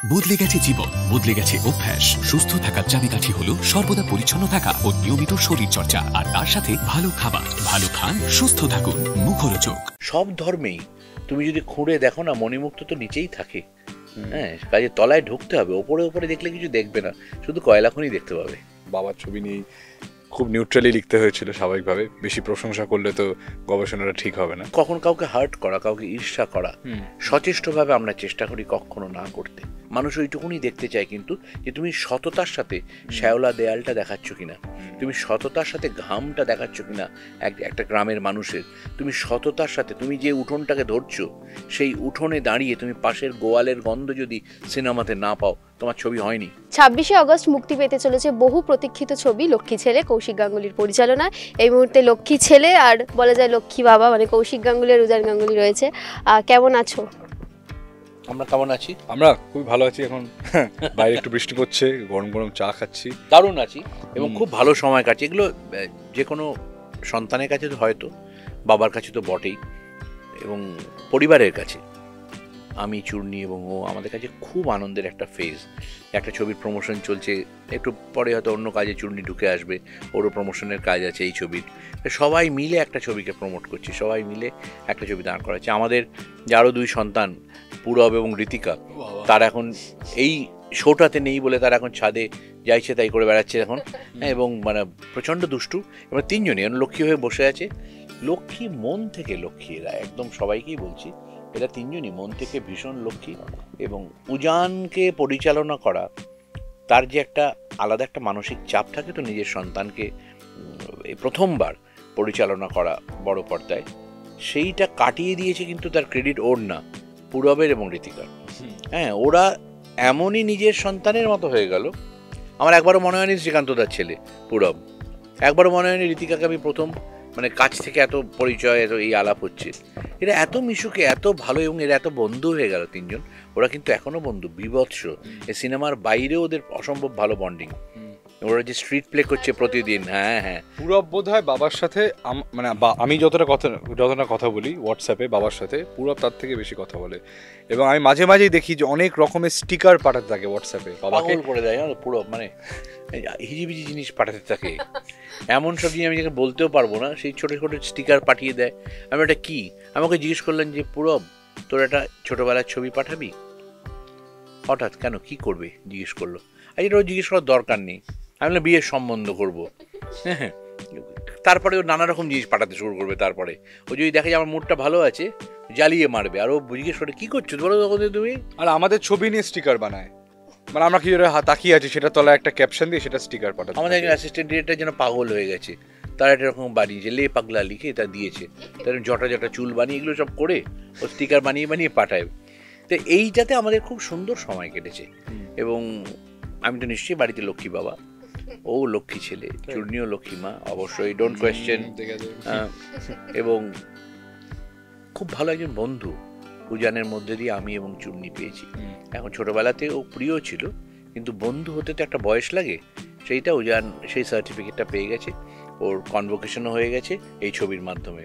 বদলে গেছে জীবন, বদলে গেছে অভ্যাস। সুস্থ থাকার চাবিকাঠি হলো সর্বদা পরিচ্ছন্ন থাকা ও নিয়মিত শরীর চর্চা, আর তার সাথে ভালো খাবার। ভালো খান, সুস্থ থাকুন, মুখরোচক। সব ধর্মেই তুমি যদি খুঁড়ে দেখো না, মণিমুক্ত তো নিচেই থাকে। হ্যাঁ, কাজে তলায় ঢুকতে হবে। ওপরে ওপরে দেখলে কিছু দেখবে না, শুধু কয়লা খনি দেখতে পাবে। বাবার ছবি নিয়ে খুব নিউট্রালি লিখতে হয়েছিল স্বাভাবিকভাবে। বেশি প্রশংসা করলে তো গবেষণাটা ঠিক হবে না। কখন কাউকে হার্ট করা, কাউকে ঈর্ষা করা সচেষ্টভাবে আমরা চেষ্টা করি কখনো না করতে। মানুষ ওইটুকুনি দেখতে চায় কিন্তু যে তুমি সততার সাথে শ্যাওলা দেয়ালটা দেখাচ্ছ কিনা, তুমি সততার সাথে ঘামটা দেখাচ্ছ কিনা একটা গ্রামের মানুষের। তুমি সততার সাথে তুমি যে উঠোনটাকে ধরছো, সেই উঠোনে দাঁড়িয়ে তুমি পাশের গোয়ালের গন্ধ যদি সিনেমাতে না পাও, তোমার ছবি হয়নি। 26শে আগস্ট মুক্তি পেতে চলেছে বহু প্রতীক্ষিত ছবি লক্ষ্মী ছেলে, কৌশিক গাঙ্গুলির পরিচালনায়। এই মুহূর্তে লক্ষ্মী ছেলে আর বলা যায় লক্ষ্মী বাবা মানে কৌশিক গাঙ্গুলি আর উজান গাঙ্গুলি রয়েছে। কেমন আছো? আমরা কেমন আছি? আমরা খুবই ভালো আছি। এখন বাইরে একটু বৃষ্টি পড়ছে, গরম গরম চা খাচ্ছি, দারুণ আছি এবং খুব ভালো সময় কাটছে। এগুলো যে কোনো সন্তানের কাছে তো হয়তো, বাবার কাছে তো বটেই, এবং পরিবারের কাছে আমি, চূর্ণী এবং ও আমাদের কাছে খুব আনন্দের একটা ফেজ। একটা ছবির প্রমোশন চলছে, একটু পরে হয়তো অন্য কাজে চূর্ণী ঢুকে আসবে, ওরও প্রমোশনের কাজ আছে এই ছবির। সবাই মিলে একটা ছবিকে প্রমোট করছি, সবাই মিলে একটা ছবি দাঁড় করাচ্ছে। আমাদের যে আরও দুই সন্তান পূরব এবং ঋতিকা, তারা এখন এই শোটাতে নেই বলে তারা এখন ছাদে যাইছে তাই করে বেড়াচ্ছে এখন, এবং মানে প্রচণ্ড দুষ্টু। এবং তিনজনই এখন লক্ষ্মী হয়ে বসে আছে। লক্ষ্মী, মন থেকে লক্ষ্মী এরা, একদম সবাইকেই বলছি, এরা তিনজনই মন থেকে ভীষণ লক্ষ্মী। এবং উজানকে পরিচালনা করা, তার যে একটা আলাদা একটা মানসিক চাপ থাকে তো নিজের সন্তানকে প্রথমবার পরিচালনা করা বড় পর্দায়, সেইটা কাটিয়ে দিয়েছে কিন্তু তার ক্রেডিট ওর না, পূরবের এবং ঋতিকার। হ্যাঁ, ওরা এমনই নিজের সন্তানের মতো হয়ে গেল। আমার একবারও মনে হয়নি শ্রীকান্তদার ছেলে পূরব, একবারও মনে হয়নি ঋতিকাকে আমি প্রথম মানে কাছ থেকে এত পরিচয়, এত এই আলাপ হচ্ছে। এরা এত মিশুকে, এত ভালো, এবং এরা এত বন্ধু হয়ে গেল তিনজন। ওরা কিন্তু এখনো বন্ধু, বিভৎস। এই সিনেমার বাইরেও ওদের অসম্ভব ভালো বন্ডিং। ওরা যে স্ট্রিট প্লে করছে প্রতিদিন। হ্যাঁ হ্যাঁ, পূরব বোধ হয় বাবার সাথে, মানে আমি যতটা কথা বলি হোয়াটসঅ্যাপে বাবার সাথে, পূরব তার থেকে বেশি কথা বলে। এবং আমি মাঝে মাঝেই দেখি যে অনেক রকমের স্টিকার পাঠাতে থাকে হোয়াটসঅ্যাপে, বাবাকে করে দেয় পূরব, মানে হিজিবিজি জিনিস পাঠাতে থাকে। এমন সব জিনিস আমি যাকে বলতেও পারবো না, সেই ছোটো ছোটো স্টিকার পাঠিয়ে দেয়। আমি ওটা কি, আমাকে জিজ্ঞেস করলেন যে পূরব তোর একটা ছোটোবেলার ছবি পাঠাবি। হঠাৎ কেন, কি করবে জিজ্ঞেস করলো। আর এটা জিজ্ঞেস করার দরকার নেই। আমি বললাম বিয়ের সম্বন্ধ করবো। হ্যাঁ, তারপরে ও নানা রকম জিনিস পাঠাতে শুরু করবে। তারপরে ও যদি দেখে যে আমার মুডটা ভালো আছে, জ্বালিয়ে মারবে। আর ও জিজ্ঞেস করে কি করছো বলো তখন তুমি। আর আমাদের ছবি নিয়ে স্টিকার বানায়, মানে আমরা কি তাকিয়ে আছি সেটা তলায় একটা ক্যাপশন দিয়ে সেটা স্টিকার পাঠাতে। আমাদের একজন অ্যাসিস্ট্যান্ট ডিরেক্টর যেন পাগল হয়ে গেছে, তারা একটা রকম বানিয়েছে, লে পাগলা লিখে এটা দিয়েছে, তার জটা জটা চুল বানিয়ে এগুলো সব করে ও স্টিকার বানিয়ে বানিয়ে পাঠায়। তো এইটাতে আমাদের খুব সুন্দর সময় কেটেছে। এবং আমি তো নিশ্চয়ই বাড়িতে লক্ষ্মী বাবা, ও লক্ষ্মী ছেলে, চূর্ণীও লক্ষ্মী মা, অবশ্যই, ডোন্ট কোয়েশ্চেন। এবং খুব ভালো একজন বন্ধু উজানের মধ্যে দিয়ে আমি এবং চূর্ণী পেয়েছি। এখন ছোটবেলাতে ও প্রিয় ছিল, কিন্তু বন্ধু হতে তো একটা বয়স লাগে, সেইটা উজান সেই সার্টিফিকেটটা পেয়ে গেছে। ওর কনভোকেশনও হয়ে গেছে এই ছবির মাধ্যমে।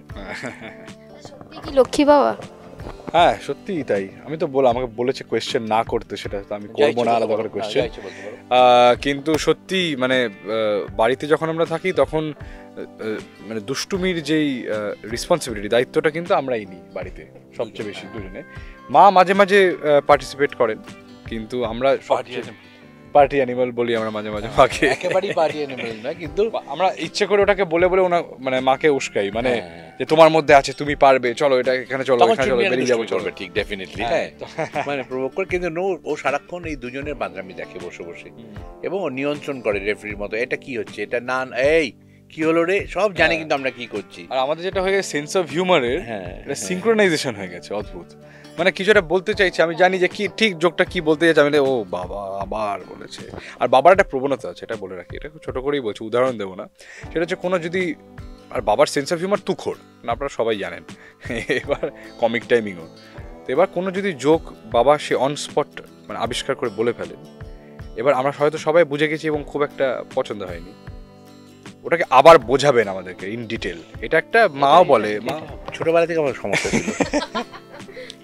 লক্ষ্মী বাবা, হ্যাঁ সত্যিই তাই। আমি তো আমাকে বলেছে কোয়েশ্চেন না করতে, সেটা তো আমি করবো না আলাদা করে কোয়েশ্চেন। কিন্তু সত্যি মানে বাড়িতে যখন আমরা থাকি তখন মানে দুষ্টুমির যেই রেসপন্সিবিলিটি, দায়িত্বটা কিন্তু আমরাই নিই বাড়িতে সবচেয়ে বেশি দুজনে। মা মাঝে মাঝে পার্টিসিপেট করেন, কিন্তু আমরা পার্টি অ্যানিমাল বলি আমরা মাঝে মাঝে মাকে। একেবারেই পার্টি অ্যানিমাল না, কিন্তু আমরা ইচ্ছে করে ওটাকে বলে বলে মানে মাকে উস্কাই, মানে যে তোমার মধ্যে আছে, তুমি পারবে, চলো এটা এখানে চলো, এখানে চলো, বেরিয়ে যাবো, চলবে। ঠিক, ডেফিনেটলি। হ্যাঁ, মানে প্রভোগ করে, কিন্তু ও সারাক্ষণ এই দুজনের বাদরামি দেখে বসে বসে, এবং ও নিয়ন্ত্রণ করে রেফারির মতো। এটা কি হচ্ছে, এটা না, এই কি হলো রে, সব জানে কিন্তু আমরা কি করছি। আর আমাদের যেটা হয়ে গেছে সেন্স অফ হিউমারের, এটা সিনক্রোনাইজেশন হয়ে গেছে অদ্ভুত। মানে কিছু একটা বলতে চাইছে, আমি জানি যে কি ঠিক জোকটা কি বলতে যাচ্ছে, আমি ও বাবা আবার বলেছে। আর বাবার একটা প্রবণতা আছে, এটা বলে রাখি, এটা খুব ছোটো করেই বলছি, উদাহরণ দেবো না। সেটা হচ্ছে কোনো যদি, আর বাবার সেন্স অফ হিউমার তুখোড়, আপনারা সবাই জানেন, এবার কমিক টাইমিংও। তো এবার কোনো যদি জোক বাবা সে অন স্পট মানে আবিষ্কার করে বলে ফেলেন, এবার আমরা হয়তো সবাই বুঝে গেছি এবং খুব একটা পছন্দ হয়নি, ওটাকে আবার বোঝাবেন আমাদেরকে ইন ডিটেল। এটা একটা মাও বলে, মা ছোটবেলা থেকে আমার সমস্যা ছিল।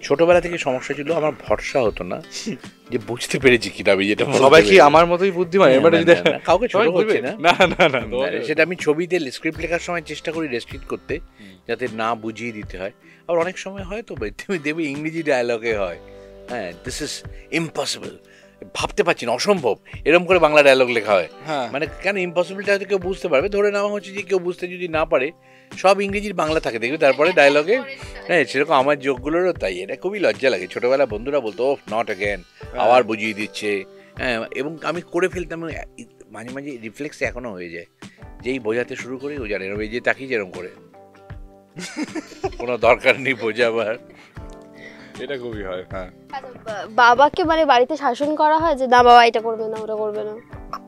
ছোটবেলা থেকে সমস্যা ছিল, আমার ভরসা হতো না যে বুঝতে পেরেছি কিনা আমি যেটা। সবাই কি আমার মতোই বুদ্ধিমান? কাউকে ছোট করছি না, না না না, সেটা আমি ছবিতে স্ক্রিপ্ট লেখার সময় চেষ্টা করি রেস্ট্রিক্ট করতে, যাতে না বুঝিয়ে দিতে হয়। আবার অনেক সময় হয় তো তুমি দেবে ইংরেজি ডায়ালগে হয়, হ্যাঁ দিস ইজ ইম্পসিবল, ভাবতে পারছি না, অসম্ভব, এরকম করে বাংলা ডায়লগ লেখা হয়। মানে কেন ইম্পসিবলটা হয়তো কেউ বুঝতে পারবে, ধরে নেওয়া হচ্ছে যে কেউ বুঝতে যদি না পারে, সব ইংরেজির বাংলা থাকে দেখবে তারপরে ডায়লগে। হ্যাঁ সেরকম আমার যোগগুলোরও তাই, এটা খুবই লজ্জা লাগে। ছোটবেলা বন্ধুরা বলতো ও নট অ্যাগেন, আবার বুঝিয়ে দিচ্ছে, হ্যাঁ, এবং আমি করে ফেলতাম, মাঝে মাঝে রিফ্লেক্স এখনো হয়ে যায়, যেই বোঝাতে শুরু করি ও জানে এই যে তাকিয়ে যেরকম করে, কোনো দরকার নেই বোঝাবার, এটা খুবই হয়। হ্যাঁ, বাবাকে মানে বাড়িতে শাসন করা হয় যে না বাবা এটা করবে না ওটা করবে না?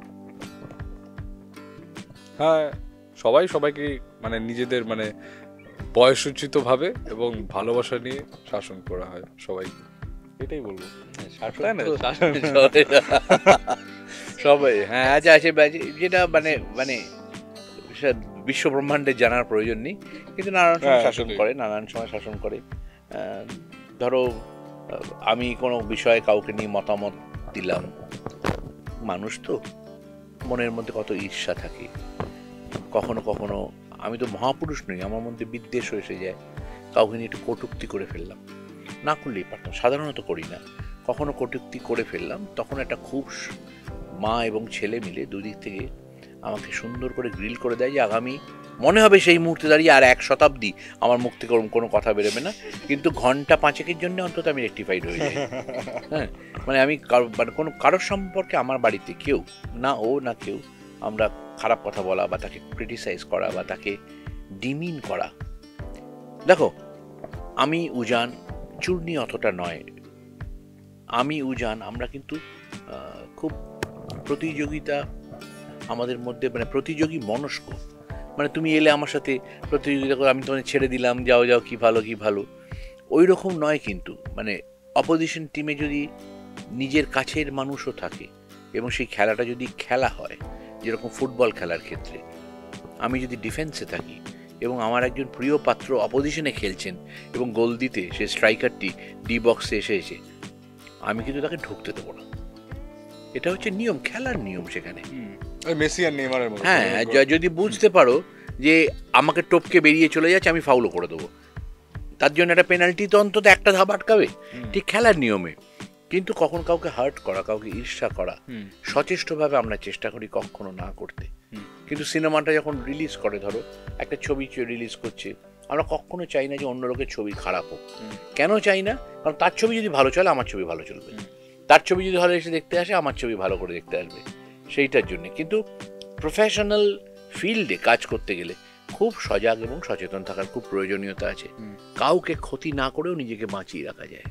হ্যাঁ, সবাই সবাইকে মানে নিজেদের মানে বয়সোচিত ভাবে এবং ভালোবাসা নিয়ে শাসন করা হয় সবাই, এটাই বলবো। সবাই হ্যাঁ আছে আছে, যেটা মানে মানে বিশ্ব ব্রহ্মাণ্ডের জানার প্রয়োজন নেই, কিন্তু নানান সময় শাসন করে, নানান সময় শাসন করে। ধরো আমি কোনো বিষয়ে কাউকে নিয়ে মতামত দিলাম, মানুষ তো মনের মধ্যে কত ঈর্ষা থাকে, কখনো কখনো আমি তো মহাপুরুষ নই, আমার মধ্যে বিদ্বেষ এসে যায়, কাউকে নিয়ে একটু কটূক্তি করে ফেললাম, না করলেই পারতাম, সাধারণত করি না, কখনো কটূক্তি করে ফেললাম, তখন একটা খুব মা এবং ছেলে মিলে দুদিক থেকে আমাকে সুন্দর করে গ্রিল করে দেয়, যে আগামী মনে হবে সেই মুহূর্তে দাঁড়িয়ে আর 1 শতাব্দী আমার মুখ থেকে কোনো কথা বেরোবে না, কিন্তু ঘন্টা 5 জন্য অন্তত আমি রেকটিফাইড হয়ে যাই। হ্যাঁ মানে আমি মানে কোনো কারোর সম্পর্কে আমার বাড়িতে কেউ না ও না কেউ আমরা খারাপ কথা বলা বা তাকে ক্রিটিসাইজ করা বা তাকে ডিমিন করা। দেখো আমি উজান, চূর্ণি অতটা নয়, আমি উজান, আমরা কিন্তু খুব প্রতিযোগিতা আমাদের মধ্যে, মানে প্রতিযোগী মনস্ক, মানে তুমি এলে আমার সাথে প্রতিযোগিতা করে, আমি তোমাকে ছেড়ে দিলাম, যাও যাও কি ভালো কি ভালো, ওই রকম নয়। কিন্তু মানে অপোজিশন টিমে যদি নিজের কাছের মানুষও থাকে এবং সেই খেলাটা যদি খেলা হয়, যেরকম ফুটবল খেলার ক্ষেত্রে আমি যদি ডিফেন্সে থাকি এবং আমার একজন প্রিয় পাত্র অপোজিশনে খেলছেন এবং গোল দিতে সে স্ট্রাইকারটি ডি বক্সে এসেছে, আমি কিন্তু তাকে ঢুকতে দেবো না, এটা হচ্ছে নিয়ম, খেলার নিয়ম। সেখানে মেসি আর নেইমারের মতো, হ্যাঁ যদি বুঝতে পারো যে আমাকে টপকে বেরিয়ে চলে যাচ্ছে, আমি ফাউলও করে দেবো, তার জন্য একটা পেনাল্টি তো অন্তত একটা ধাপ আটকাবে, ঠিক খেলার নিয়মে। কিন্তু কখন কাউকে হার্ট করা, কাউকে ঈর্ষা করা সচেষ্টভাবে আমরা চেষ্টা করি কখনো না করতে। কিন্তু সিনেমাটা যখন রিলিজ করে, ধরো একটা ছবি রিলিজ করছে, আমরা কখনো চাই না যে অন্য লোকের ছবি খারাপ হোক। কেন চাই না? কারণ তার ছবি যদি ভালো চলে আমার ছবি ভালো চলবে, তার ছবি যদি হলে এসে দেখতে আসে আমার ছবি ভালো করে দেখতে আসবে, সেইটার জন্যে। কিন্তু প্রফেশনাল ফিল্ডে কাজ করতে গেলে খুব সজাগ এবং সচেতন থাকার খুব প্রয়োজনীয়তা আছে, কাউকে ক্ষতি না করেও নিজেকে বাঁচিয়ে রাখা যায়।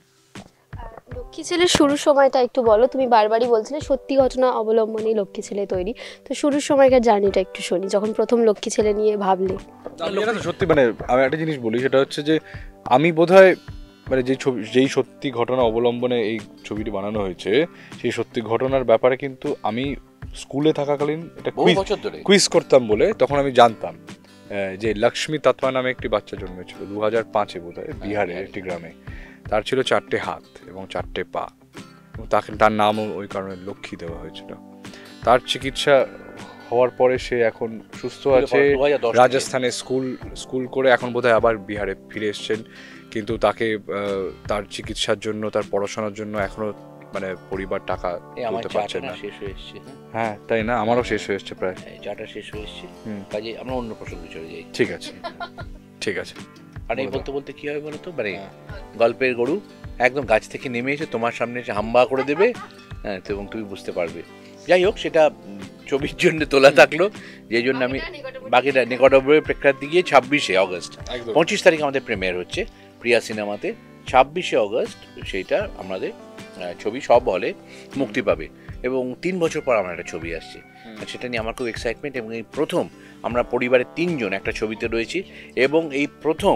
লক্ষ্মী ছেলের শুরুর সময়টা একটু বলো, তুমি বারবারই বলছিলে সত্যি ঘটনা অবলম্বনে লক্ষ্মী ছেলে তৈরি, তো শুরুর সময়কার জার্নিটা একটু শুনি, যখন প্রথম লক্ষ্মী ছেলে নিয়ে ভাবলে। সত্যি মানে আমি একটা জিনিস বলি, সেটা হচ্ছে যে আমি বোধহয় মানে যেই সত্যি ঘটনা অবলম্বনে এই ছবিটি বানানো হয়েছে, সেই সত্যি ঘটনার ব্যাপারে কিন্তু আমি স্কুলে থাকাকালীন এটা কুইজ করতাম বলে তখন আমি জানতাম যে লক্ষ্মী তত্ত্বা নামে একটি বাচ্চা জন্মেছিল 2005-এ বোধহয়, বিহারের একটি গ্রামে। তার ছিল 4টে হাত এবং 4টে পা, এবং তার নামও ওই কারণে লক্ষ্মী দেওয়া হয়েছিল। তার চিকিৎসা হওয়ার পরে সে এখন সুস্থ আছে, রাজস্থানে স্কুল করে এখন বোধহয় আবার বিহারে ফিরে এসছেন। কিন্তু তাকে তার চিকিৎসার জন্য, তার পড়াশোনার জন্য এখনো মানে পরিবার টাকা দিতে পারছে না। হ্যাঁ তাই না, আমারও শেষ হয়ে এসছে, প্রায় চাটা শেষ হয়ে এসছে, কাজে আমরা অন্য প্রসঙ্গে চলে যাই। ঠিক আছে ঠিক আছে। আর এই বলতে বলতে কি হবে বলো তো, মানে গল্পের গরু একদম গাছ থেকে নেমে এসে তোমার সামনে এসে হাম্বা করে দেবে, হ্যাঁ, এবং তুমি বুঝতে পারবে। যাই হোক, সেটা ছবির জন্য তোলা থাকলো, যেই জন্য আমি বাকিটা নিকটবর্তী প্রেক্ষাগৃহে গিয়ে 26শে অগস্ট, 25 তারিখ আমাদের প্রিমিয়ার হচ্ছে প্রিয়া সিনেমাতে, 26শে অগস্ট সেইটা আমাদের ছবি সব হলে মুক্তি পাবে, এবং 3 বছর পর আমার একটা ছবি আসছে, সেটা নিয়ে আমার খুব এক্সাইটমেন্ট। এবং এই প্রথম আমরা পরিবারের 3 জন একটা ছবিতে রয়েছি, এবং এই প্রথম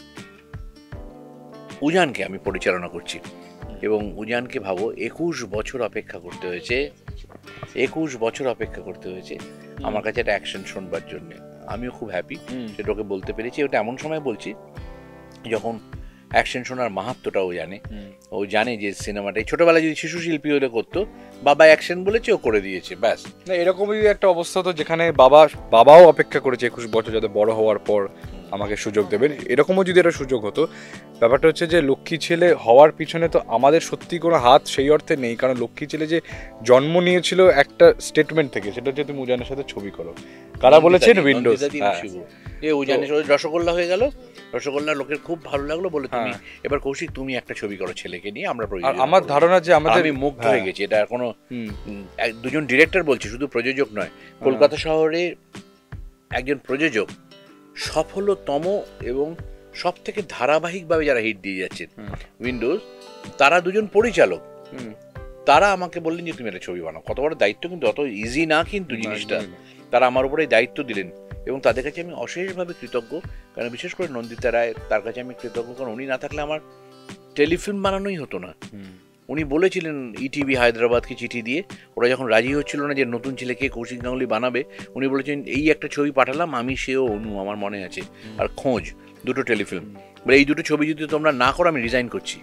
উজানকে আমি পরিচালনা করছি। এবং উজানকে ভাবো 21 বছর অপেক্ষা করতে হয়েছে, 21 বছর অপেক্ষা করতে হয়েছে আমার কাছে একটা অ্যাকশন শুনবার জন্য। আমিও খুব হ্যাপি সেটা ওকে বলতে পেরেছি। ওটা এমন সময় বলছি যখন অ্যাকশন শোনার মাহাত্মটা ও জানে। ও জানে যে সিনেমাটাই ছোটবেলায় যদি শিশু শিল্পী হলে করতো, বাবা অ্যাকশন বলেছে ও করে দিয়েছে ব্যাস। না এরকমই একটা অবস্থা তো যেখানে বাবাও অপেক্ষা করেছে 21 বছর যাতে বড় হওয়ার পর আমাকে সুযোগ দেবেন, এরকমও যদি একটা সুযোগ হতো। ব্যাপারটা হচ্ছে যে লক্ষ্মী ছেলে হওয়ার পিছনে তো আমাদের সত্যি কোনো হাত সেই অর্থে নেই, কারণ লক্ষ্মী ছেলে যে জন্ম নিয়েছিল একটা স্টেটমেন্ট থেকে, সেটা হচ্ছে তুমি উজানের সাথে ছবি করো। কারা বলেছেন? উইন্ডোজ। উজানের রসগোল্লা হয়ে গেল, রসগোল্লা লোকের খুব ভালো লাগলো বলে তুমি এবার কৌশিক তুমি একটা ছবি করো ছেলেকে নিয়ে, আমরা আমার ধারণা যে আমাদের আমি মুগ্ধ হয়ে গেছি। এটা কোনো দুজন ডিরেক্টর বলছি, শুধু প্রযোজক নয়, কলকাতা শহরে একজন প্রযোজক সফলতম এবং সব থেকে ধারাবাহিকভাবে যারা হিট দিয়ে যাচ্ছেন উইন্ডোজ, তারা দুজন পরিচালক। তারা আমাকে বললেন যে তুমি একটা ছবি বানাও। কত বড় দায়িত্ব, কিন্তু অত ইজি না কিন্তু জিনিসটা। তারা আমার উপরে দায়িত্ব দিলেন এবং তাদের কাছে আমি অশেষভাবে কৃতজ্ঞ। কারণ বিশেষ করে নন্দিতা রায়, তার কাছে আমি কৃতজ্ঞ, কারণ উনি না থাকলে আমার টেলিফিল্ম বানানোই হতো না। উনি বলেছিলেন ইটিভি হায়দ্রাবাদকে চিঠি দিয়ে, ওরা যখন রাজি হচ্ছিল না যে নতুন ছেলেকে কৌশিক গাঙ্গুলি বানাবে, উনি বলেছেন এই একটা ছবি পাঠালাম, আমি সেও অনু, আমার মনে আছে, আর খোঁজ, দুটো টেলিফিল্ম, বলে এই দুটো ছবি যদি তোমরা না করো আমি রিজাইন করছি।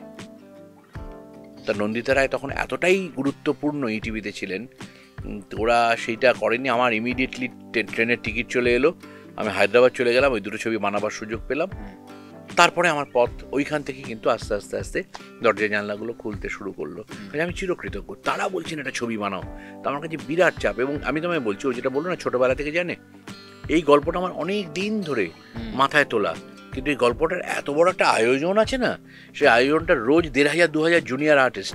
তা নন্দিতা রায় তখন এতটাই গুরুত্বপূর্ণ ইটিভিতে ছিলেন, ওরা সেইটা করেনি। আমার ইমিডিয়েটলি ট্রেনের টিকিট চলে এলো, আমি হায়দ্রাবাদ চলে গেলাম, ওই দুটো ছবি বানাবার সুযোগ পেলাম। তারপরে আমার পথ ওইখান থেকে কিন্তু আস্তে আস্তে আস্তে দরজা জানলাগুলো খুলতে শুরু করলো। আমি চিরকৃতজ্ঞ। তারা বলছেন একটা ছবি বানাও, তা আমার কাছে বিরাট চাপ। এবং আমি তোমায় বলছি, ও যেটা বললো না ছোটবেলা থেকে জানে, এই গল্পটা আমার অনেক দিন ধরে মাথায় তোলা, কিন্তু এই গল্পটার এত বড় একটা আয়োজন আছে না, সেই আয়োজনটা রোজ 1500-2000 জুনিয়র আর্টিস্ট,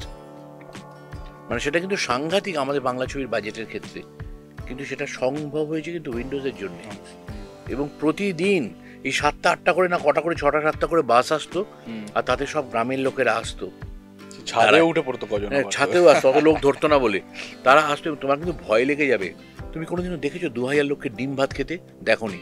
মানে সেটা কিন্তু সাংঘাতিক আমাদের বাংলা ছবির বাজেটের ক্ষেত্রে, কিন্তু সেটা সম্ভব হয়েছে কিন্তু উইন্ডোজের জন্য। এবং প্রতিদিন এই 7টা-8টা করে না কটা করে 6টা-7টা করে বাস আসতো, আর তাতে সব গ্রামের লোকেরা আসতো, ছাদে উঠে পড়তো কজন, ছাদেও আসতো, অত লোক ধরতো না বলে তারা আসতো। তোমার কিন্তু ভয় লেগে যাবে। তুমি কোনোদিনও দেখেছো 2000 লোককে ডিম ভাত খেতে? দেখোনি,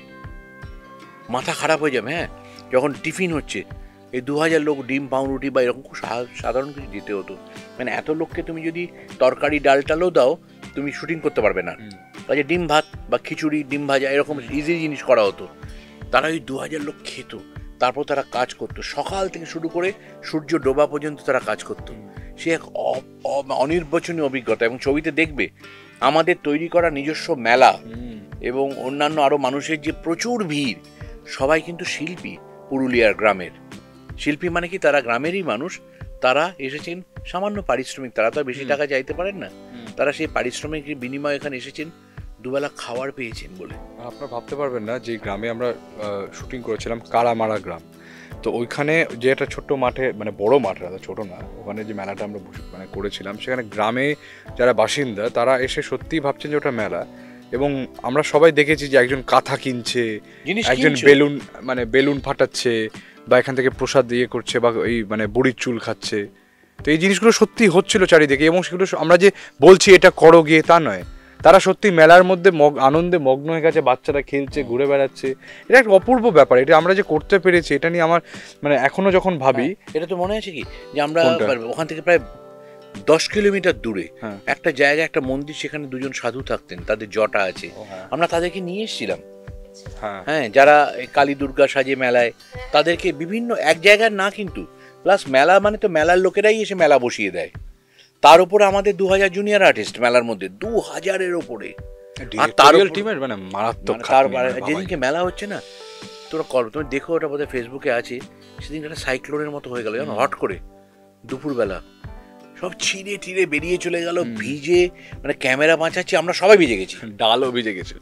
মাথা খারাপ হয়ে যাবে। হ্যাঁ, যখন টিফিন হচ্ছে এই 2000 লোক ডিম পাউরুটি বা এরকম খুব সাধারণ কিছু দিতে হতো। মানে এত লোককে তুমি যদি তরকারি ডাল টালও দাও, তুমি শুটিং করতে পারবে না। কাজে ডিম ভাত বা খিচুড়ি, ডিম ভাজা এরকম ইজি জিনিস করা হতো। তারা ওই 2000 লোক খেত, তারপর তারা কাজ করতো, সকাল থেকে শুরু করে সূর্য ডোবা পর্যন্ত তারা কাজ করতো। সে এক অনির্বচনীয় অভিজ্ঞতা। এবং ছবিতে দেখবে আমাদের তৈরি করা নিজস্ব মেলা এবং অন্যান্য আরও মানুষের যে প্রচুর ভিড়, সবাই কিন্তু শিল্পী, পুরুলিয়ার গ্রামের শিল্পী। মানে কি, তারা গ্রামেরই মানুষ, তারা এসেছেন সামান্য পারিশ্রমিক, তারা তো বেশি টাকা চাইতে পারেন না, তারা সেই পারিশ্রমিকের বিনিময়ে এখানে এসেছেন, দুবেলা খাবার পেয়েছেন বলে। আপনারা ভাবতে পারবেন না যে গ্রামে আমরা শুটিং করেছিলাম, কালামারা গ্রাম। তো ওইখানে যে একটা ছোট্ট মাঠে, মানে বড় মাঠ, ছোট না, ওখানে যে মেলাটা আমরা মানে করেছিলাম, সেখানে গ্রামে যারা বাসিন্দা তারা এসে সত্যিই ভাবছেন যে ওটা মেলা। এবং আমরা সবাই দেখেছি যে একজন কাঁথা কিনছে, একজন বেলুন ফাটাচ্ছে, বা এখান থেকে প্রসাদ দিয়ে করছে, বা এই মানে বুড়ির চুল খাচ্ছে। তো এই জিনিসগুলো সত্যি হচ্ছিল চারিদিকে, এবং সেগুলো আমরা যে বলছি এটা করো গিয়ে তা নয়, তারা সত্যি মেলার মধ্যে আনন্দে মগ্ন হয়ে গেছে, বাচ্চারা খেলছে, ঘুরে বেড়াচ্ছে। এটা একটা অপূর্ব ব্যাপার, এটা আমরা যে করতে পেরেছি, এটা নিয়ে আমার মানে এখনো যখন ভাবি। এটা তো মনে আছে কি যে আমরা ওখান থেকে প্রায় 10 কিলোমিটার দূরে একটা জায়গায়, একটা মন্দির, সেখানে দুজন সাধু থাকতেন, তাদের জটা আছে, আমরা তাদেরকে নিয়ে এসেছিলাম। হ্যাঁ, যারা কালী দুর্গা সাজে মেলায়, তাদেরকে বিভিন্ন এক জায়গার না কিন্তু, প্লাস মেলা মানে তো মেলার লোকেরাই এসে মেলা বসিয়ে দেয়, তার উপরে আমাদের 2000 জুনিয়র আর্টিস্ট মেলার মধ্যে, 2000-এর ওপরে। আর তার টিমের মানে মারাত্মক। যেদিনকে মেলা হচ্ছে না, তুমি দেখো, ওটা বোধহয় ফেসবুকে আছে, সেদিন একটা সাইক্লোনের মতো হয়ে গেল, যেন হট করে দুপুরবেলা সব ছিঁড়ে টিড়ে বেরিয়ে চলে গেল, ভিজে, মানে ক্যামেরা বাঁচাচ্ছি, আমরা সবাই ভিজে গেছি, ডালও ভিজে গেছিল।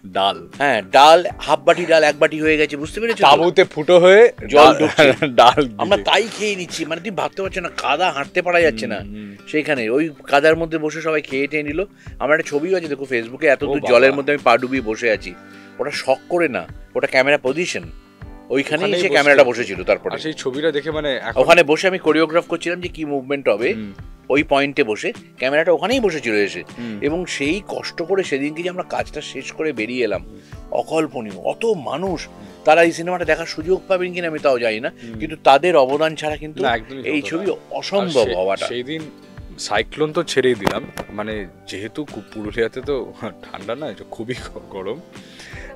ডাল হাফ বাটি, ডাল 1 বাটি হয়ে গেছে, বুঝতে পেরেছো? তাঁবুতে ফুটো হয়ে জল ঢুকছে, ডাল আমরা তাই খেয়ে নিচ্ছি। মানে তুমি ভাবতে পারছো না, কাদা হাঁটতে পারা যাচ্ছে না, সেইখানে ওই কাদার মধ্যে বসে সবাই খেয়ে টেয়ে নিল। আমার একটা ছবিও আছে, দেখো ফেসবুকে, এত দূর জলের মধ্যে আমি পা ডুবিয়ে বসে আছি। ওটা শখ করে না, ওটা ক্যামেরা পজিশন, ওইখানে এসে ক্যামেরাটা বসেছিল। তারপরে সেই ছবিটা দেখে মানে ওখানে বসে আমি কোরিওগ্রাফ করছিলাম যে কি মুভমেন্ট হবে, ওই পয়েন্টে বসে ক্যামেরাটা ওখানেই বসেছিল এসে। এবং সেই কষ্ট করে সেদিনকে যে আমরা কাজটা শেষ করে বেরিয়ে এলাম, অকল্পনীয়। অত মানুষ, তারা এই সিনেমাটা দেখার সুযোগ পাবেন কিনা আমি তাও জানি না, কিন্তু তাদের অবদান ছাড়া কিন্তু এই ছবি অসম্ভব হওয়াটা। সেই দিন সাইক্লোন তো ছেড়েই দিলাম, মানে যেহেতু পুরুলিয়াতে তো ঠান্ডা না, খুবই গরম,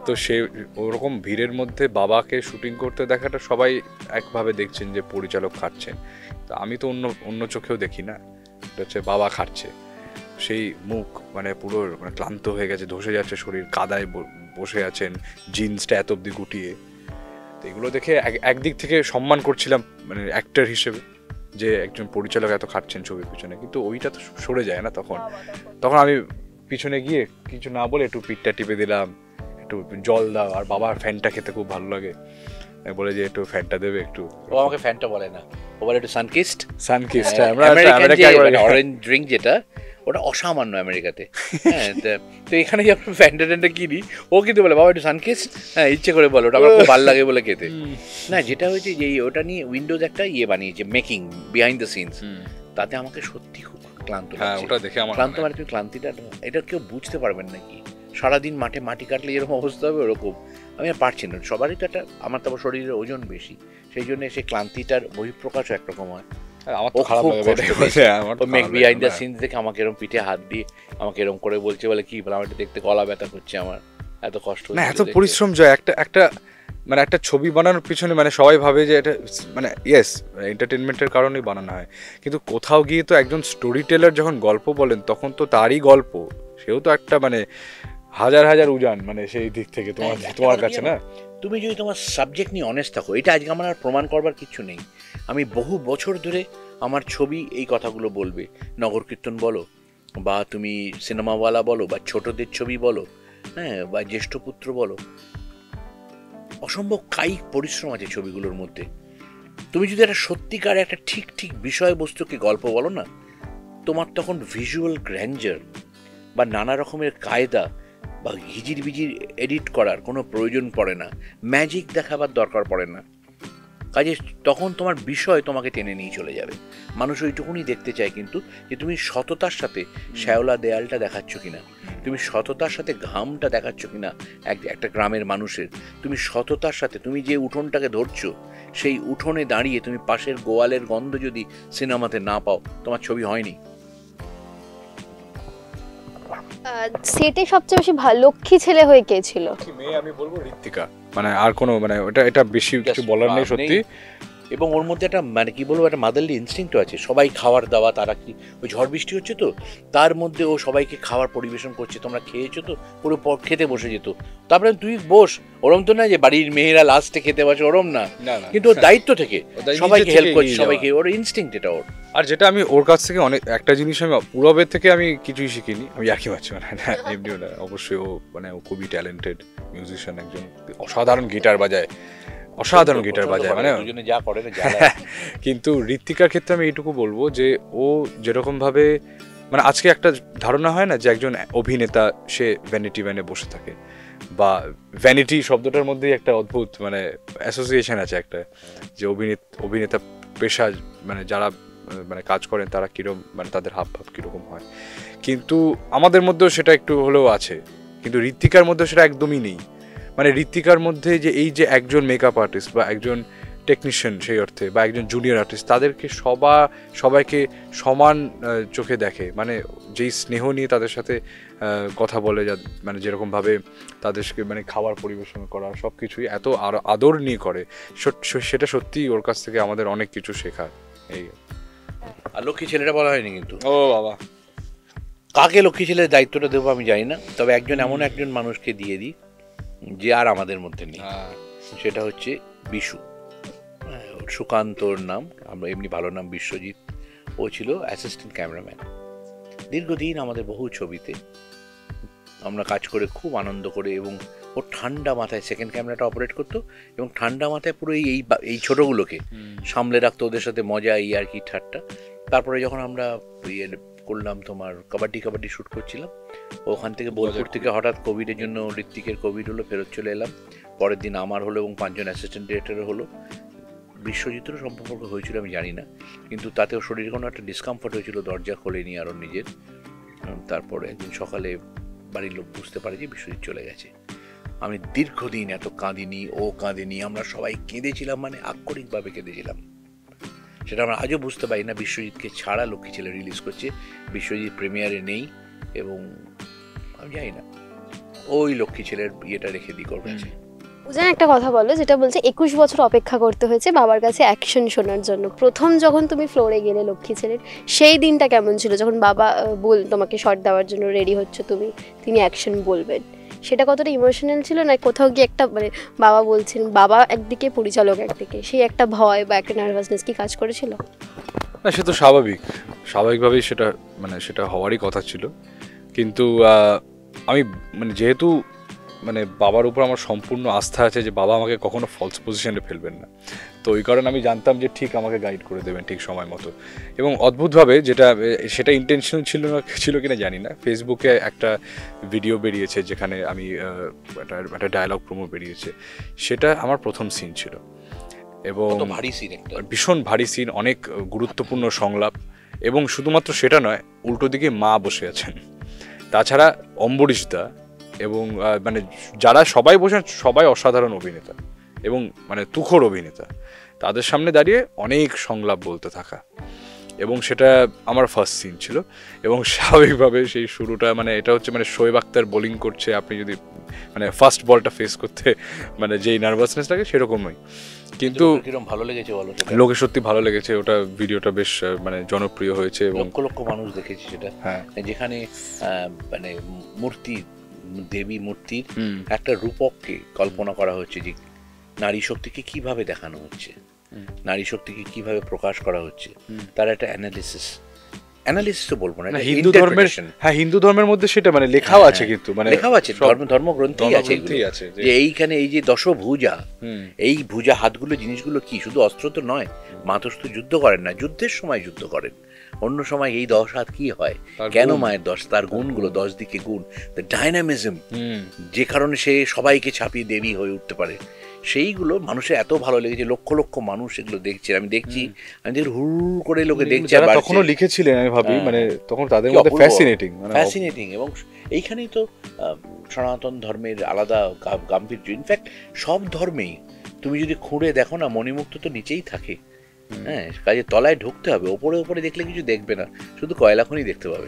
তো সে ওরকম ভিড়ের মধ্যে বাবাকে শুটিং করতে দেখাটা সবাই একভাবে দেখছেন যে পরিচালক খাটছেন, তো আমি তো অন্য অন্য চোখেও দেখি না, এটা হচ্ছে বাবা খাটছে, সেই মুখ মানে পুরো মানে ক্লান্ত হয়ে গেছে, ধসে যাচ্ছে শরীর, কাদায় বসে আছেন, জিন্সটা এত অব্দি গুটিয়ে। তো এগুলো দেখে একদিক থেকে সম্মান করছিলাম মানে অ্যাক্টর হিসেবে, যে একজন পরিচালক এত খাটছেন ছবির পিছনে, কিন্তু ওইটা তো সরে যায় না তখন। তখন আমি পিছনে গিয়ে কিছু না বলে একটু পিঠটা টিপে দিলাম, একটু জল দাও, আর বাবার ফ্যানটা খেতে খুব ভালো লাগে, বলে যে একটু ফ্যানটা দেবে একটু। ও আমাকে ফ্যানটা বলে না, ও বলে একটু সানকিস্ট। সানকিস্ট আমরা অরেঞ্জ ড্রিঙ্ক যেটা, ওটা অসামান্য আমেরিকাতে। হ্যাঁ, তো এখানে যে আমরা ফ্যানটা ট্যানটা কিনি, ও কিন্তু বলে বাবা একটু সানকিস্ট, হ্যাঁ ইচ্ছে করে বলো, ওটা আমার খুব ভালো লাগে বলে খেতে। না, যেটা হয়েছে যে ওটা নিয়ে উইন্ডোজ একটা বানিয়েছে, মেকিং বিহাইন্ড দ্য সিনস, তাতে আমাকে সত্যি খুব ক্লান্ত লাগছে। ওটা দেখে আমার ক্লান্ত মানে তুমি ক্লান্তিটা, এটা কেউ বুঝতে পারবেন নাকি? সারাদিন মাঠে মাটি কাটলে এরকম অবস্থা হবে, ওরকম আমি আর পারছি না। সবারই তো একটা, আমার তো শরীরের ওজন বেশি, সেই জন্য সেই ক্লান্তিটার বহিঃপ্রকাশও একরকম হয়। আমার তো খারাপ লাগে মেক বিহাইন্ড দ্য সিনস দেখে আমাকে এরকম পিঠে হাত দিয়ে আমাকে এরকম করে বলছে, বলে কি বলে, আমার দেখতে গলা ব্যথা করছে, আমার এত কষ্ট না, এত পরিশ্রম যায় একটা মানে একটা ছবি বানানোর পিছনে, মানে সবাই ভাবে যে এটা মানে ইয়েস এন্টারটেনমেন্টের কারণেই বানানো হয়, কিন্তু কোথাও গিয়ে তো একজন স্টোরি টেলার যখন গল্প বলেন তখন তো তারই গল্প, সেও তো একটা মানে হাজার হাজার উজান, মানে সেই দিক থেকে তোমার কাছে না, তুমি যদি তোমার সাবজেক্ট নিয়ে অনেস্ট থাকো, এটা আজকে আমার আর প্রমাণ করবার কিছু নেই। আমি বহু বছর ধরে আমার ছবি এই কথাগুলো বলবে, নগর কীর্তন বলো, বা তুমি সিনেমাওয়ালা বলো, বা ছোটদের ছবি বলো, হ্যাঁ, বা জ্যেষ্ঠপুত্র বলো, অসম্ভব কায়িক পরিশ্রম আছে ছবিগুলোর মধ্যে। তুমি যদি একটা সত্যিকার একটা ঠিক ঠিক বিষয়বস্তুকে গল্প বলো না, তোমার তখন ভিজুয়াল গ্র্যান্ডার বা নানা রকমের কায়দা বা হিজির বিজির এডিট করার কোনো প্রয়োজন পড়ে না, ম্যাজিক দেখাবার দরকার পড়ে না। কাজে তখন তোমার বিষয় তোমাকে টেনে নিয়ে চলে যাবে। মানুষ ওইটুকুনি দেখতে চায় কিন্তু, যে তুমি সততার সাথে শ্যাওলা দেয়ালটা দেখাচ্ছ কিনা, তুমি সততার সাথে ঘামটা দেখাচ্ছ কিনা একটা গ্রামের মানুষের, তুমি সততার সাথে তুমি যে উঠোনটাকে ধরছো, সেই উঠোনে দাঁড়িয়ে তুমি পাশের গোয়ালের গন্ধ যদি সিনেমাতে না পাও, তোমার ছবি হয়নি। সেটে সবচেয়ে বেশি ভালো লক্ষ্মী ছেলে হয়ে কে ছিল? মেয়ে আমি বলবো ঋত্বিকা, মানে আর কোনো মানে এটা বেশি কিছু বলার নেই সত্যি। এবং ওর মধ্যে একটা মানে কি বলবো, একটা মাদারলি ইনস্টিংক্ট আছে। সবাই খাওয়ার দাওয়া, তারা কি ওই ঝড় বৃষ্টি হচ্ছে তো, তার মধ্যে ও সবাইকে খাবার পরিবেশন করছে, তোমরা খেয়েছো তো, পুরো খেতে বসে যেত, তারপরে তুই বস, ওরম তো না যে বাড়ির মেয়েরা লাস্টে খেতে বসে, ওরম না, কিন্তু ওর দায়িত্ব থেকে সবাইকে হেল্প করছে, সবাইকে, ওর ইনস্টিংক্ট এটা ওর। আর যেটা আমি ওর কাছ থেকে অনেক একটা জিনিস আমি পূরবের থেকে আমি কিছুই শিখিনি, আমি একই পাচ্ছি মানে এমনি ওটা অবশ্যই ও মানে ও খুবই ট্যালেন্টেড মিউজিশিয়ান, একজন অসাধারণ গিটার বাজায়, অসাধারণ গিটার বাজায়, মানে যা করে না। কিন্তু ঋত্বিকার ক্ষেত্রে আমি এইটুকু বলবো যে ও যেরকম ভাবে মানে আজকে একটা ধারণা হয় না যে একজন অভিনেতা সে ভ্যানিটি ভ্যানে বসে থাকে, বা ভ্যানিটি শব্দটার মধ্যেই একটা অদ্ভুত মানে অ্যাসোসিয়েশন আছে একটা, যে অভিনেতা পেশা মানে যারা মানে কাজ করেন তারা কিরকম মানে তাদের হাব ভাব কিরকম হয়, কিন্তু আমাদের মধ্যেও সেটা একটু হলেও আছে, কিন্তু ঋত্বিকার মধ্যে সেটা একদমই নেই। মানে ঋত্বিকার মধ্যে যে এই যে একজন মেকআপ আর্টিস্ট বা একজন টেকনিশিয়ান সেই অর্থে, বা একজন জুনিয়র আর্টিস্ট, তাদেরকে সবাইকে সমান চোখে দেখে, মানে যেই স্নেহ নিয়ে তাদের সাথে কথা বলে, মানে যেরকমভাবে তাদেরকে মানে খাবার পরিবেশন করা সব কিছুই এত আদর নিয়ে করে, সেটা সত্যিই ওর কাছ থেকে আমাদের অনেক কিছু শেখার। এই আর লক্ষ্মী ছেলেটা বলা হয়নি কিন্তু। ও বাবা, কাকে লক্ষ্মী ছেলের দায়িত্বটা দেবো আমি জানি না, তবে এমন একজন মানুষকে দিয়ে দিই যে আর আমাদের মধ্যে নেই, সেটা হচ্ছে বিশু। সুকান্তর নাম, আমরা এমনি ভালো নাম বিশ্বজিৎ। ও ছিল অ্যাসিস্ট্যান্ট ক্যামেরাম্যান দীর্ঘদিন আমাদের বহু ছবিতে, আমরা কাজ করে খুব আনন্দ করে, এবং ও ঠান্ডা মাথায় সেকেন্ড ক্যামেরাটা অপারেট করতো, এবং ঠান্ডা মাথায় পুরো এই ছোটোগুলোকে সামলে রাখতো, ওদের সাথে মজা আর কি ঠাট্টা। তারপরে যখন আমরা করলাম তোমার কাবাডি শ্যুট করছিলাম, ওখান থেকে বোলপুর থেকে হঠাৎ কোভিডের জন্য ঋত্বিকের কোভিড হলো, ফেরত চলে এলাম। পরের দিন আমার হলো এবং 5 জন অ্যাসিস্ট্যান্ট ডিরেক্টরের হলো। বিশ্বজিতেরও সম্পর্ক হয়েছিল আমি জানি না, কিন্তু তাতেও শরীরে কোনো একটা ডিসকমফর্ট হয়েছিল, দরজা খোলেনি আরও নিজের। তারপরে একদিন সকালে বাড়ির লোক বুঝতে পারে যে বিশ্বজিৎ চলে গেছে। আমি দীর্ঘদিন এত কাঁদিনি, ও কাঁদিনি, আমরা সবাই কেঁদেছিলাম, মানে আক্ষরিকভাবে কেঁদেছিলাম। সেটা আমরা আজও বুঝতে পারি না, বিশ্বজিৎকে ছাড়া লক্ষ্মী ছেলে রিলিজ করছে, বিশ্বজিৎ প্রিমিয়ারে নেই, এবং আমি জানি না ওই লক্ষ্মী ছেলের বিয়েটা রেখে দিই ওর কাছে। উজান একটা কথা বলো, যেটা বলছে 21 বছর অপেক্ষা করতে হয়েছে বাবার কাছে অ্যাকশন শোনার জন্য। প্রথম যখন তুমি ফ্লোরে গেলে লক্ষ্মী ছেলের, সেই দিনটা কেমন ছিল যখন বাবা তোমাকে শট দেওয়ার জন্য রেডি হচ্ছে, তিনি অ্যাকশন বলবেন, সেটা কতটা ইমোশনাল ছিল? না কোথাও গিয়ে একটা মানে বাবা বলছেন, বাবা একদিকে পরিচালক একদিকে, সেই একটা ভয় বা একটা নার্ভাসনেস কি কাজ করেছিল? না, সে তো স্বাভাবিকভাবেই সেটা হওয়ারই কথা ছিল। কিন্তু আমি যেহেতু বাবার উপর আমার সম্পূর্ণ আস্থা আছে যে বাবা আমাকে কখনো ফলস পজিশনে ফেলবেন না, তো ওই কারণে আমি জানতাম যে ঠিক আমাকে গাইড করে দেবেন ঠিক সময় মতো। এবং অদ্ভুতভাবে সেটা ইন্টেনশনাল ছিল কিনা জানি না, ফেসবুকে একটা ভিডিও বেরিয়েছে যেখানে আমি একটা ডায়ালগ প্রোমো বেরিয়েছে, সেটা আমার প্রথম সিন ছিল এবং ভীষণ ভারী সিন, অনেক গুরুত্বপূর্ণ সংলাপ। এবং শুধুমাত্র সেটা নয়, উল্টো দিকে মা বসে আছেন, তাছাড়া অম্বরীশদা এবং যারা সবাই বসেন সবাই অসাধারণ অভিনেতা এবং তুখোড় অভিনেতা, তাদের সামনে দাঁড়িয়ে অনেক সংলাপ বলতে থাকা, এবং সেটা আমার ফার্স্ট সিন ছিল। এবং স্বাভাবিকভাবে সেই শুরুটা এটা হচ্ছে শোয়েব আখতার বোলিং করছে, আপনি যদি ফার্স্ট বলটা ফেস করতে যেই নার্ভাসনেস লাগে সেরকমই। কিন্তু ভালো লেগেছে বলো? লোকে সত্যি ভালো লেগেছে, ওটা ভিডিওটা বেশ জনপ্রিয় হয়েছে এবং লক্ষ লক্ষ মানুষ দেখেছে সেটা। যেখানে মূর্তি, দেবী মূর্তির একটা রূপককে কল্পনা করা হচ্ছে, যে নারী শক্তিকে কিভাবে দেখানো হচ্ছে, নারী শক্তিকে কিভাবে প্রকাশ করা হচ্ছে, তার একটা অ্যানালিসিস তো বলবো না, হিন্দু ধর্মের মধ্যে সেটা লেখাও আছে, কিন্তু লেখাও আছে, ধর্মগ্রন্থেই আছে যে এইখানে এই যে দশভুজা, এই ভুজা হাতগুলো জিনিসগুলো কি শুধু অস্ত্র তো নয়, মা তো শুধু যুদ্ধ করেন না, যুদ্ধের সময় যুদ্ধ করেন, অন্য সময় এই 10 হাত কি হয়, কেন মায়ের 10, তার গুণগুলো, 10 দিকে গুণ, দ্য ডাইনামিজম, যে কারণে সে সবাইকে ছাপিয়ে দেবী হয়ে উঠতে পারে, সেইগুলো মানুষের এত ভালো লেগেছে। লক্ষ লক্ষ মানুষ এগুলো দেখছে, আমি দেখছি হু করে লোকে দেখছে। তখনও লিখেছিলেন, আমি ভাবি তখন তাদের মধ্যে ফ্যাসিনেটিং। এবং এইখানেই তো সনাতন ধর্মের আলাদা গাম্ভীর্য। ইনফ্যাক্ট সব ধর্মেই তুমি যদি খুঁড়ে দেখো না, মণিমুক্ত তো নিচেই থাকে। হ্যাঁ, কাজে তলায় ঢুকতে হবে, ওপরে দেখলে কিছু দেখবে না, শুধু কয়লা খনি দেখতে পাবে।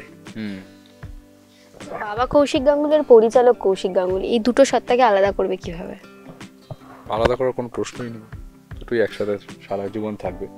বাবা কৌশিক গাঙ্গুলির পরিচালক কৌশিক গাঙ্গুলি, এই দুটো সত্তাকে আলাদা করবে কিভাবে? আলাদা করার কোনো প্রশ্নই নেই, দুটোই একসাথে সারা জীবন থাকবে।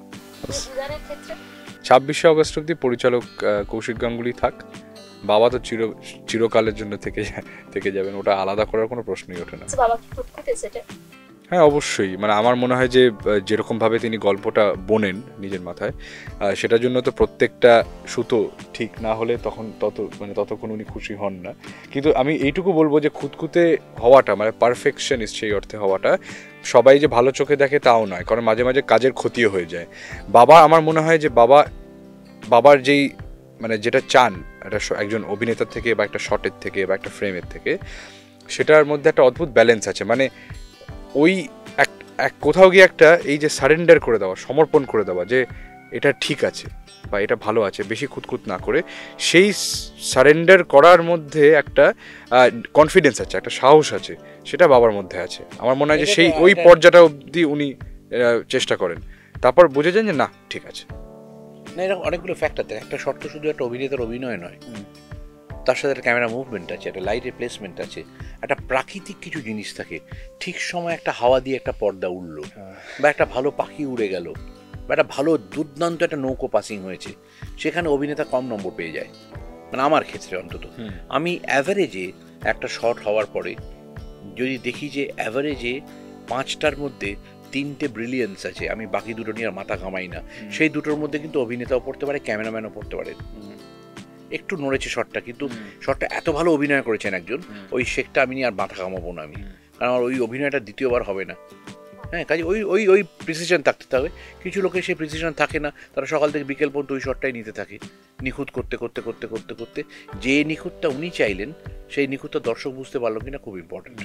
26শে অগস্ট অব্দি পরিচালক কৌশিক গাঙ্গুলি থাক, বাবা তো চিরকালের জন্য থেকে যাবেন, ওটা আলাদা করার কোনো প্রশ্নই ওঠে না। হ্যাঁ, অবশ্যই। আমার মনে হয় যে যেরকমভাবে তিনি গল্পটা বোনেন নিজের মাথায়, সেটার জন্য তো প্রত্যেকটা সুতো ঠিক না হলে ততক্ষণ উনি খুশি হন না। কিন্তু আমি এইটুকু বলবো যে খুঁতখুঁতে হওয়াটা, পারফেকশনিস্ট সেই অর্থে হওয়াটা, সবাই যে ভালো চোখে দেখে তাও নয়, কারণ মাঝে মাঝে কাজের ক্ষতিও হয়ে যায়। বাবা, আমার মনে হয় যে বাবার যেই যেটা চান একজন অভিনেতার থেকে বা একটা শটের থেকে বা একটা ফ্রেমের থেকে, সেটার মধ্যে একটা অদ্ভুত ব্যালেন্স আছে। ওই এক কোথাও গিয়ে একটা এই যে সারেন্ডার করে দেওয়া, সমর্পণ করে দেওয়া, যে এটা ঠিক আছে বা এটা ভালো আছে, বেশি খুঁতখুত না করে, সেই সারেন্ডার করার মধ্যে একটা কনফিডেন্স আছে, একটা সাহস আছে, সেটা বাবার মধ্যে আছে। আমার মনে হয় যে সেই ওই পর্যায়টা অবধি উনি চেষ্টা করেন, তারপর বুঝে যান যে না, ঠিক আছে। না, এরকম অনেকগুলো ফ্যাক্টর থাকে, একটা শর্ত শুধু একটা অভিনেতার অভিনয় নয়, তার সাথে একটা ক্যামেরা মুভমেন্ট আছে, একটা লাইটের প্লেসমেন্ট আছে, একটা প্রাকৃতিক কিছু জিনিস থাকে। ঠিক সময় একটা হাওয়া দিয়ে একটা পর্দা উড়লো, বা একটা ভালো পাখি উড়ে গেল, বা একটা ভালো দুর্দান্ত একটা নৌকো পাসিং হয়েছে, সেখানে অভিনেতা কম নম্বর পেয়ে যায়। আমার ক্ষেত্রে অন্তত, আমি অ্যাভারেজে একটা শট হওয়ার পরে যদি দেখি যে অ্যাভারেজে 5টার মধ্যে 3টে ব্রিলিয়েন্স আছে, আমি বাকি দুটো নিয়ে আর মাথা ঘামাই না। সেই দুটোর মধ্যে কিন্তু অভিনেতাও পড়তে পারে, ক্যামেরাম্যানও পড়তে পারে। একটু নড়েছে শটটা, কিন্তু শটটা এত ভালো অভিনয় করেছেন একজন, ওই শেখটা আমি নিয়ে আর মাথা ঘামাবো না আমি, কারণ আমার ওই অভিনয়টা দ্বিতীয়বার হবে না। হ্যাঁ, কাজে ওই প্রিসিশন থাকতে হবে। কিছু লোকের সেই প্রিসিশন থাকে না, তারা সকাল থেকে বিকেল পর্যন্ত ওই শটটাই নিতে থাকে, নিখুঁত করতে করতে করতে করতে করতে যে নিখুঁতটা উনি চাইলেন, সেই নিখুঁতটা দর্শক বুঝতে পারলো কিনা খুব ইম্পর্টেন্ট।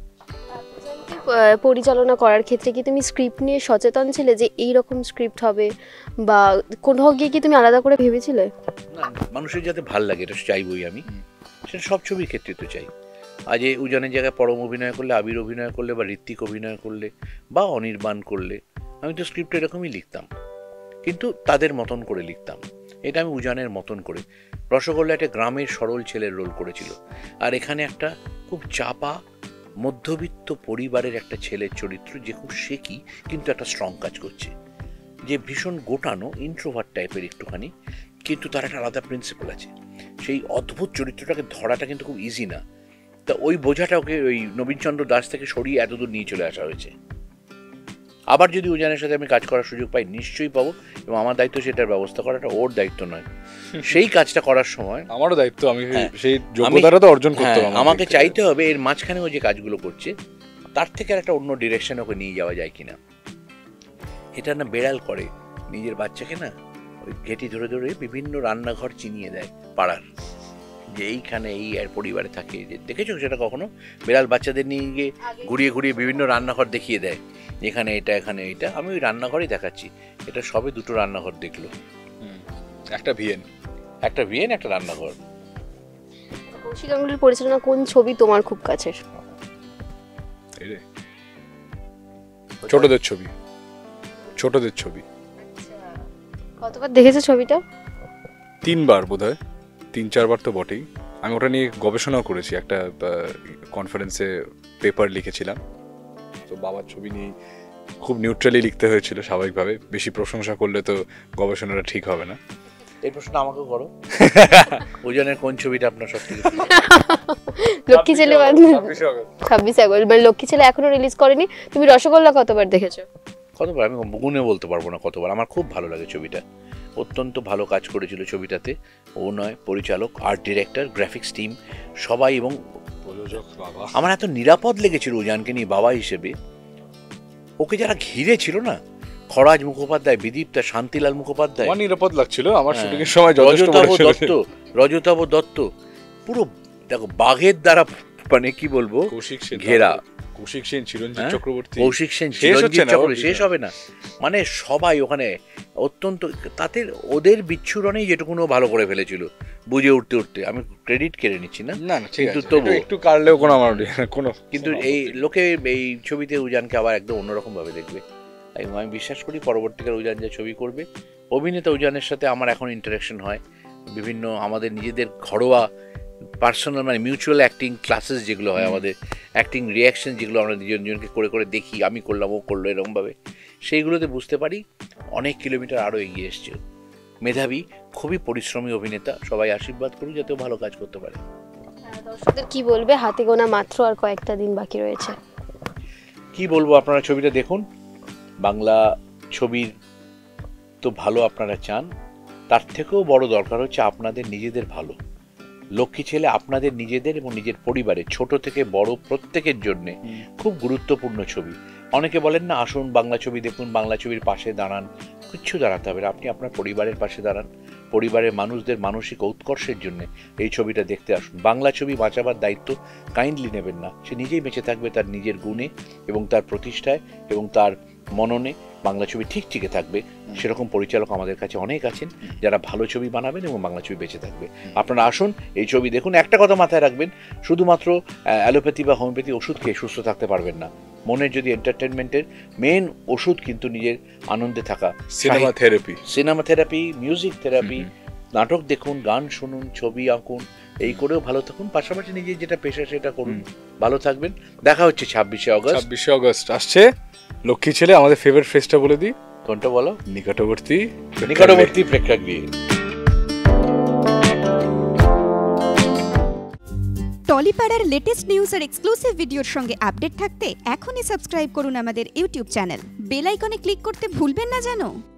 পরিচালনা করার ক্ষেত্রে কি তুমি স্ক্রিপ্ট নিয়ে সচেতন ছিলে যে এইরকম স্ক্রিপ্ট হবে, বা কোথাও গিয়ে কি তুমি আলাদা করে ভেবেছিলে? না, মানুষের যাতে ভাল লাগে এটা চাইবই আমি, সেটা সব ছবির ক্ষেত্রে তো চাই। আজ উজানের জায়গায় পরম অভিনয় করলে, আবির অভিনয় করলে, বা ঋত্বিক অভিনয় করলে, বা অনির্বাণ করলে, আমি তো স্ক্রিপ্ট এরকমই লিখতাম, কিন্তু তাদের মতন করে লিখতাম। এটা আমি উজানের মতন করে। রসগোল্লা একটা গ্রামের সরল ছেলের রোল করেছিল, আর এখানে একটা খুব চাপা মধ্যবিত্ত পরিবারের একটা ছেলের চরিত্র, যে খুব শেখি কিন্তু একটা স্ট্রং কাজ করছে, যে ভীষণ গোটানো ইন্ট্রোভার্ট টাইপের একটুখানি, কিন্তু তার একটা আলাদা প্রিন্সিপাল আছে। সেই অদ্ভুত চরিত্রটাকে ধরাটা কিন্তু খুব ইজি না। তা ওই বোঝাটা ওকে ওই নবীনচন্দ্র দাস থেকে সরিয়ে এতদূর নিয়ে চলে আসা হয়েছে। আবার যদি উজানের সাথে আমি কাজ করার সুযোগ পাই নিশ্চয়ই পাবো, এবং আমার দায়িত্ব সেটার ব্যবস্থা করাটা, ওর দায়িত্ব নয়। সেই কাজটা করার সময় আমারও দায়িত্ব, আমি সেই যোগ্যতাটা তো অর্জন করতে হবে। আমাকে চাইতে হবে এর মাঝখানে ও যে কাজগুলো করছে তার থেকে আর একটা অন্য ডিরেকশন ওকে নিয়ে যাওয়া যায় কিনা। এটা না বেড়াল করে নিজের বাচ্চাকে, না ওই ঘেঁটি ধরে ধরে বিভিন্ন রান্নাঘর চিনিয়ে দেয় পাড়ার, যে এইখানে এই আর পরিবারে থাকে। যে দেখেছো সেটা কখনো? বেড়াল বাচ্চাদের নিয়ে গিয়ে ঘুরিয়ে ঘুরিয়ে বিভিন্ন রান্নাঘর দেখিয়ে দেয়, এখানে এটা এখানে এইটা। আমি ওই রান্নাঘরই দেখাচ্ছি, এটা সবে দুটো রান্নাঘর দেখলো, একটা ভিএন একটা রান্নাঘর। কৌশিক গাঙ্গুলির পরিচালনা কোন ছবি তোমার খুব কাছের? ছোটদের ছবি। কতবার দেখেছো ছবিটা? 3 বার বোধহয়, 3-4 বার তো বটেই। আমি ওটা নিয়ে গবেষণাও করেছি, একটা কনফারেন্সে পেপার লিখেছিলাম। তো বাবার ছবি নিয়ে খুব নিউট্রালি লিখতে হয়েছিল স্বাভাবিকভাবে, বেশি প্রশংসা করলে তো গবেষণাটা ঠিক হবে না। এই প্রশ্ন আমাকেও করো। উজানের কোন ছবিটা আপনার সবথেকে? লক্ষ্মী ছেলে। 26 আগস্ট, মানে লক্ষ্মী ছেলে এখনো রিলিজ করেনি। তুমি রসগোল্লা কতবার দেখেছো? কতবার আমি গুনে বলতে পারবো না কতবার। আমার খুব ভালো লাগে ছবিটা, অত্যন্ত ভালো কাজ করেছিল ছবিটাতে। ও নয়, পরিচালক, আর্ট ডিরেক্টর, গ্রাফিক্স টিম সবাই, এবং প্রযোজক বাবা। আমার এত নিরাপদ লেগেছিল উজানকে নিয়ে বাবা হিসেবে। ওকে যারা ঘিরে ছিল না, খরাজ মুখোপাধ্যায়, বিদীপ্তা, শান্তিলাল মুখোপাধ্যায়, আমার নিরাপদ লাগছিল। আমার শুটিং এর সময় রজতাভ দত্ত, পুরো দেখো বাঘের দ্বারা, মানে কি বলবো, ঘেরা। কৌশিক সেন, চিরঞ্জিত চক্রবর্তী, শেষ হবে না। মানে সবাই ওখানে অত্যন্ত, তাতে ওদের বিচ্ছুরণেই যেটুকুনো ভালো করে ফেলেছিল, বুঝে উঠতে উঠতে। আমি ক্রেডিট কেড়ে নিচ্ছি না, কিন্তু তবু একটু কাটলেও কোনো কিন্তু এই লোকে এই ছবিতে উজানকে আবার একদম অন্যরকম ভাবে দেখবে। আমি বিশ্বাস করি পরবর্তীকালে উজান যে ছবি করবে, অভিনেতা উজানের সাথে আমার এখন ইন্টারাকশন হয় বিভিন্ন, আমাদের নিজেদের ঘরোয়া পার্সোনাল, মানে মিউচুয়াল অ্যাক্টিং ক্লাসেস যেগুলো হয়, আমাদের অ্যাক্টিং রিয়াকশন যেগুলো আমরা নিজনকে করে করে দেখি, আমি করলাম ও করলো এরকমভাবে, সেইগুলোতে বুঝতে পারি অনেক কিলোমিটার আরও এগিয়ে এসছে। মেধাবী, খুবই পরিশ্রমী অভিনেতা। সবাই আশীর্বাদ করুন যাতে ভালো কাজ করতে পারে। দর্শকদের কি বলবে? হাতে গোনা মাত্র আর কয়েকটা দিন বাকি রয়েছে। কি বলবো, আপনারা ছবিটা দেখুন। বাংলা ছবির তো ভালো আপনারা চান, তার থেকেও বড় দরকার হচ্ছে আপনাদের নিজেদের ভালো। লক্ষ্মী ছেলে আপনাদের নিজেদের এবং নিজের পরিবারের ছোট থেকে বড় প্রত্যেকের জন্য খুব গুরুত্বপূর্ণ ছবি। অনেকে বলেন না আসুন বাংলা ছবি দেখুন, বাংলা ছবির পাশে দাঁড়ান। কিচ্ছু দাঁড়াতে হবে না, আপনি আপনার পরিবারের পাশে দাঁড়ান। পরিবারের মানুষদের মানসিক উৎকর্ষের জন্য এই ছবিটা দেখতে আসুন। বাংলা ছবি বাঁচাবার দায়িত্ব কাইন্ডলি নেবেন না, সে নিজেই বেঁচে থাকবে তার নিজের গুণে এবং তার প্রতিষ্ঠায় এবং তার মননে। বাংলা ছবি ঠিক টিকে থাকবে, সেরকম পরিচালক আমাদের কাছে অনেক আছেন যারা ভালো ছবি বানাবেন এবং বাংলা ছবি বেঁচে থাকবে। আপনারা আসুন, এই ছবি দেখুন। একটা কথা মাথায় রাখবেন, শুধুমাত্র অ্যালোপ্যাথি বা হোমিওপ্যাথি ওষুধ খেয়ে সুস্থ থাকতে পারবেন না। মনের যদি এন্টারটেনমেন্টের মেন ওষুধ কিন্তু নিজের আনন্দে থাকা, সিনেমা থেরাপি, মিউজিক থেরাপি, নাটক দেখুন, গান শুনুন, ছবি আঁকুন, এই করেও ভালো থাকুন। পাশাপাশি নিজের যেটা পেশা সেটা করুন, ভালো থাকবেন। দেখা হচ্ছে 26শে অগস্ট আসছে লক্ষ্মী ছেলে। আমাদের ফেভারিট ফেস্টটা বলে দিই, কোনটা বলো? নিকটবর্তী প্রেক্ষাগৃহে। টলিপাড়ার লেটেস্ট নিউজ আর এক্সক্লুসিভ ভিডিওর সঙ্গে আপডেট থাকতে এখনই সাবস্ক্রাইব করুন আমাদের ইউটিউব চ্যানেল। বেল আইকনে ক্লিক করতে ভুলবেন না যেন।